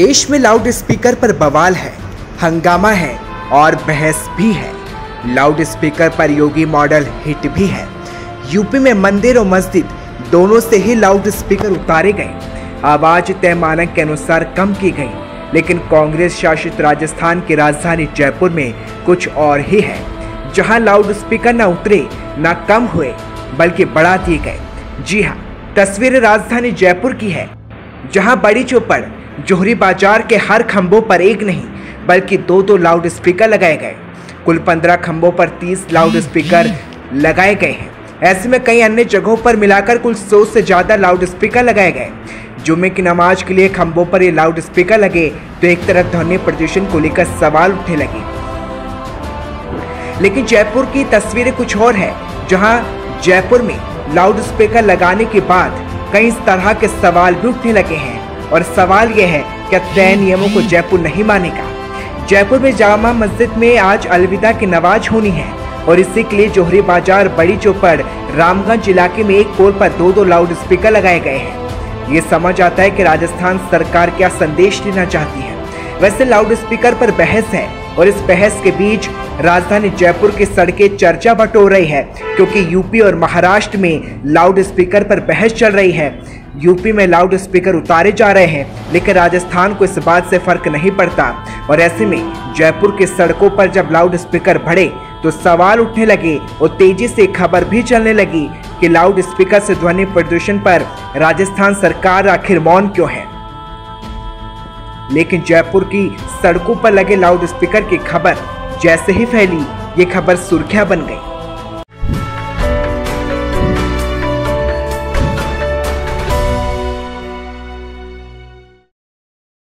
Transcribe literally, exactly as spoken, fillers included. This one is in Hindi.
देश में लाउड स्पीकर पर बवाल है, हंगामा है और बहस भी है। लाउड स्पीकर पर योगी मॉडल हिट भी है। यूपी में मंदिर और मस्जिद दोनों से ही लाउड स्पीकर उतारे गए। आवाज तय मानक के अनुसार कम की गई, लेकिन कांग्रेस शासित राजस्थान की राजधानी जयपुर में कुछ और ही है, जहां लाउड स्पीकर न उतरे न कम हुए बल्कि बढ़ा दिए गए। जी हाँ, तस्वीर राजधानी जयपुर की है, जहां बड़ी चौपड़ जोहरी बाजार के हर खंभों पर एक नहीं बल्कि दो दो लाउड स्पीकर लगाए गए। कुल पंद्रह खंभों पर तीस लाउड स्पीकर लगाए गए हैं। ऐसे में कई अन्य जगहों पर मिलाकर कुल सौ से ज्यादा लाउड स्पीकर लगाए गए। जुम्मे की नमाज के लिए खंभों पर ये लाउड स्पीकर लगे तो एक तरफ ध्वनि प्रदूषण को लेकर सवाल उठने लगे, लेकिन जयपुर की तस्वीरें कुछ और है, जहां जयपुर में लाउड स्पीकर लगाने के बाद कई तरह के सवाल भी उठने लगे हैं। और सवाल यह है, क्या तय नियमों को जयपुर नहीं मानेगा? जयपुर में जामा मस्जिद में आज अलविदा की नमाज होनी है और इसी के लिए जोहरी बाजार, बड़ी चौपड़, रामगंज इलाके में एक पोल पर दो दो लाउड स्पीकर लगाए गए हैं। ये समझ आता है कि राजस्थान सरकार क्या संदेश देना चाहती है। वैसे लाउड स्पीकर पर बहस है और इस बहस के बीच राजधानी जयपुर की सड़कें चर्चा बटोर रही है, क्योंकि यूपी और महाराष्ट्र में लाउड स्पीकर पर बहस चल रही है। यूपी में लाउड स्पीकर उतारे जा रहे हैं, लेकिन राजस्थान को इस बात से फर्क नहीं पड़ता। और ऐसे में जयपुर की सड़कों पर जब लाउड स्पीकर बढ़े तो सवाल उठने लगे और तेजी से खबर भी चलने लगी कि लाउड स्पीकर से ध्वनि प्रदूषण पर राजस्थान सरकार आखिर मौन क्यों है। लेकिन जयपुर की सड़कों पर लगे लाउड स्पीकर की खबर जैसे ही फैली, ये खबर सुर्खियां बन गई।